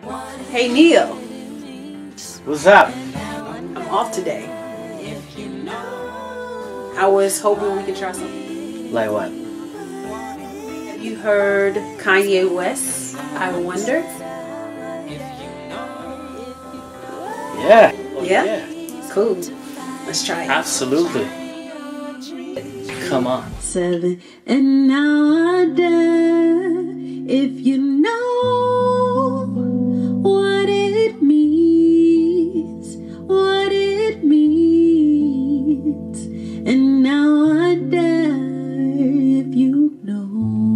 Hey Neil, What's up? I'm off today. I was hoping we could try something. Like what? Have you heard Kanye West? I Wonder. Yeah. Yeah? Cool. Let's try it. Absolutely. Come on. 7 and now I die. If you know what it means, what it means, and now I die. If you know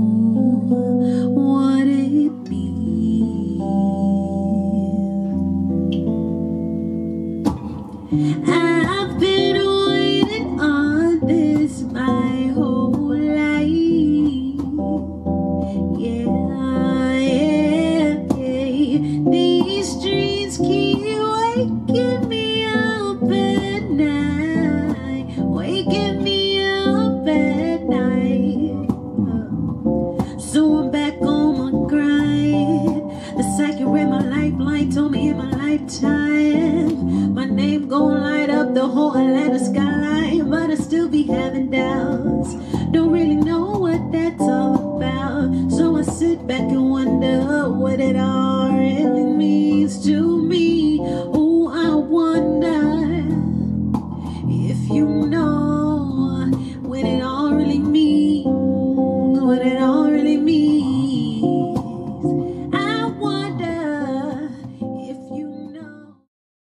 what it means, I've been waiting on this my whole life. Yeah. These dreams keep waking me up at night, waking me up at night. So I'm back on my grind. The psychic read my lifeline, told me in my lifetime my name gon' light up the whole Atlanta skyline. But I still be having doubts, don't really know what that's all about. So I sit back and wonder what it all really means to me. Oh, I wonder if you know